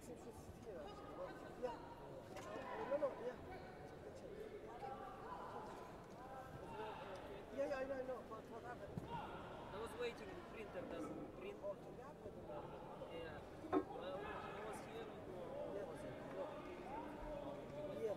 Yeah. No, yeah. Yeah, I know. What happened? I was waiting, the printer doesn't print. Oh, to that with the man. Yeah. Well, I was here before. Yeah.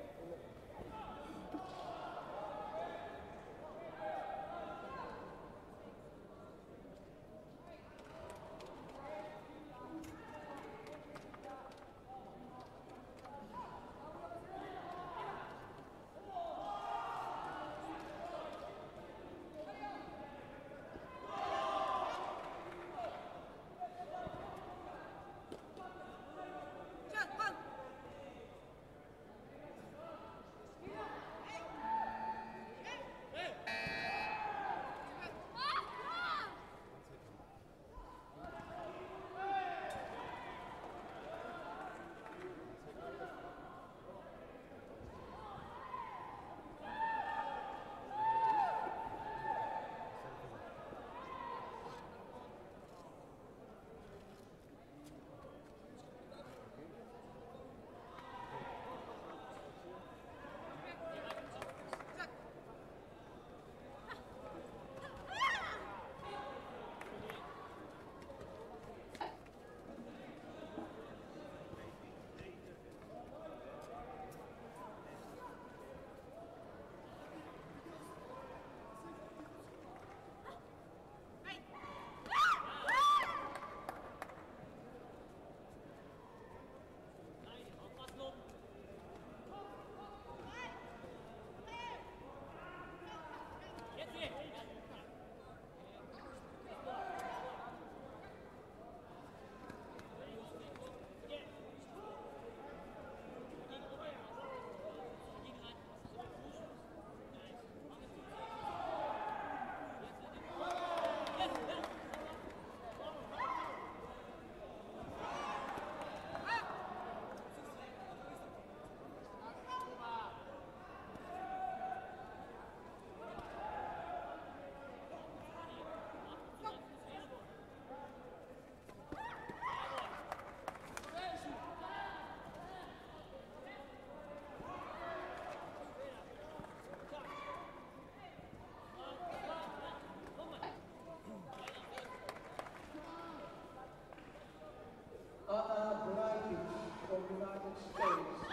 Bradic from United States,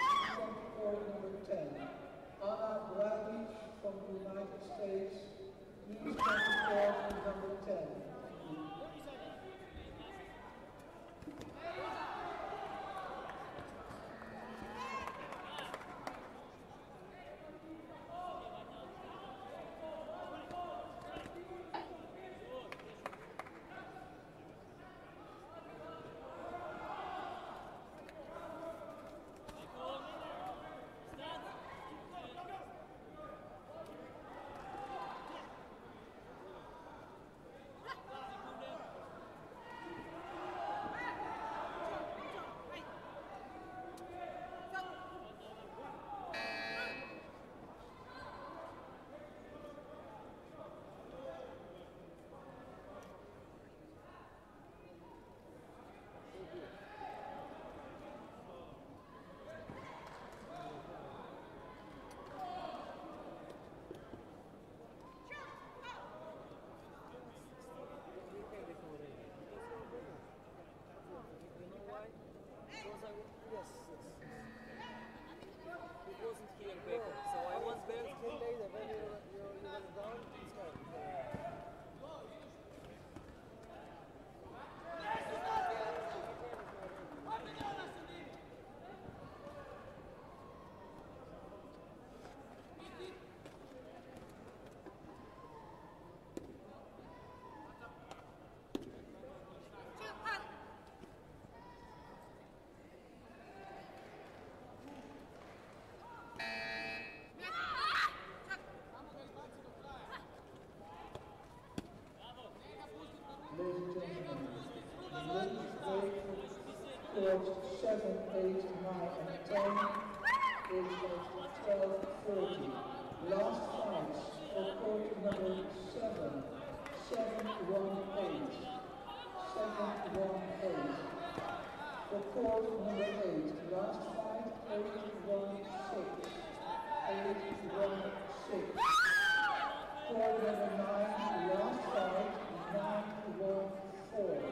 24 number 10. Anna Bradic from the United States, he's 24 number 10. Yes. It wasn't here before, so I was there. Then later, when you went down, it's fine. Ladies and gentlemen, the ladies play for 7, 8, 9 and 10 is at 12:30. Last fights for court number 7, 7-1-8, 7-1-8. For court number 8, last fight, 8-1-6. 8-1-6. Court number 9, last fight, 9-1-4.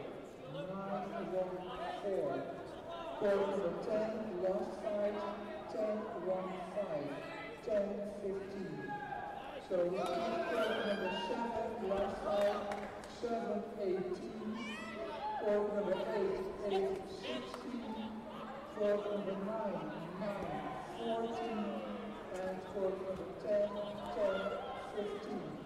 9-1-4. Court number 10, last fight, 10-1-5. 10-15. So court number 7, last fight, 7-18. Court number 8, 8-16. Court number 9, 9-14. And court number 10, 10-15.